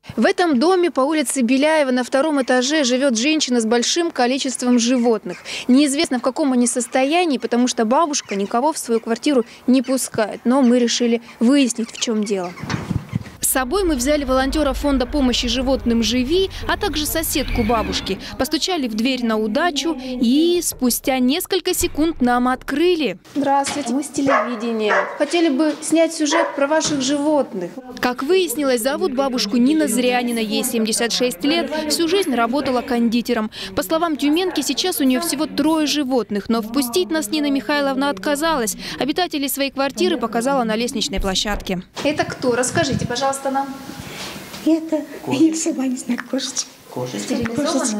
В этом доме по улице Беляева на 2-м этаже живет женщина с большим количеством животных. Неизвестно, в каком они состоянии, потому что бабушка никого в свою квартиру не пускает. Но мы решили выяснить, в чем дело. С собой мы взяли волонтера фонда помощи животным «Живи», а также соседку бабушки. Постучали в дверь на удачу и спустя несколько секунд нам открыли. Здравствуйте, мы с телевидения. Хотели бы снять сюжет про ваших животных. Как выяснилось, зовут бабушку Нина Зрянина. Ей 76 лет, всю жизнь работала кондитером. По словам тюменки, сейчас у нее всего 3 животных. Но впустить нас Нина Михайловна отказалась. Обитателей своей квартиры показала на лестничной площадке. Это кто? Расскажите, пожалуйста, нам. Это, я сама не знаю, кошечка. Кошечка.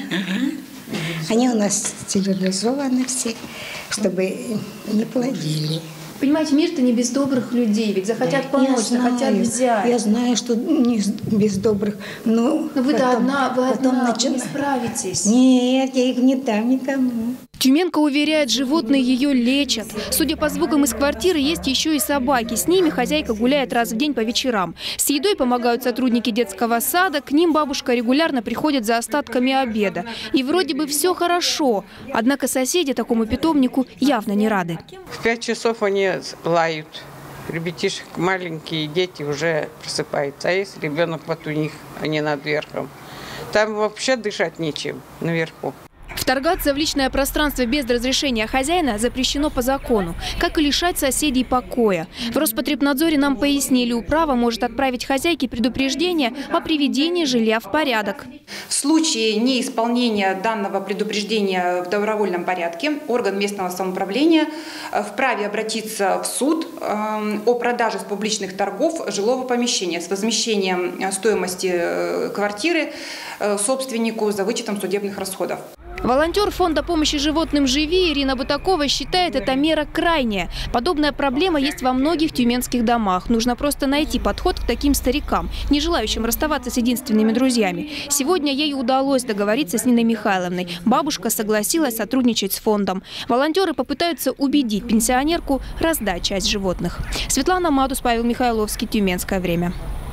Они у нас стерилизованы все, чтобы не плодили. Понимаете, мир-то не без добрых людей, ведь захотят помочь, захотят взять. Я знаю, что не без добрых, но вы одна, вы не справитесь. Нет, я их не дам никому. Тюменка уверяет, животные ее лечат. Судя по звукам из квартиры, есть еще и собаки. С ними хозяйка гуляет раз в день по вечерам. С едой помогают сотрудники детского сада. К ним бабушка регулярно приходит за остатками обеда. И вроде бы все хорошо. Однако соседи такому питомнику явно не рады. В 5 часов они лают. Ребятишек маленькие, дети уже просыпаются. А если ребенок вот у них, а не над верхом, там вообще дышать нечем наверху. Вторгаться в личное пространство без разрешения хозяина запрещено по закону, как и лишать соседей покоя. В Роспотребнадзоре нам пояснили, управа может отправить хозяйке предупреждение о приведении жилья в порядок. В случае неисполнения данного предупреждения в добровольном порядке орган местного самоуправления вправе обратиться в суд о продаже с публичных торгов жилого помещения с возмещением стоимости квартиры собственнику за вычетом судебных расходов. Волонтер фонда помощи животным «Живи» Ирина Бутакова считает, эта мера крайняя. Подобная проблема есть во многих тюменских домах. Нужно просто найти подход к таким старикам, не желающим расставаться с единственными друзьями. Сегодня ей удалось договориться с Ниной Михайловной. Бабушка согласилась сотрудничать с фондом. Волонтеры попытаются убедить пенсионерку раздать часть животных. Светлана Матус, Павел Михайловский, Тюменское время.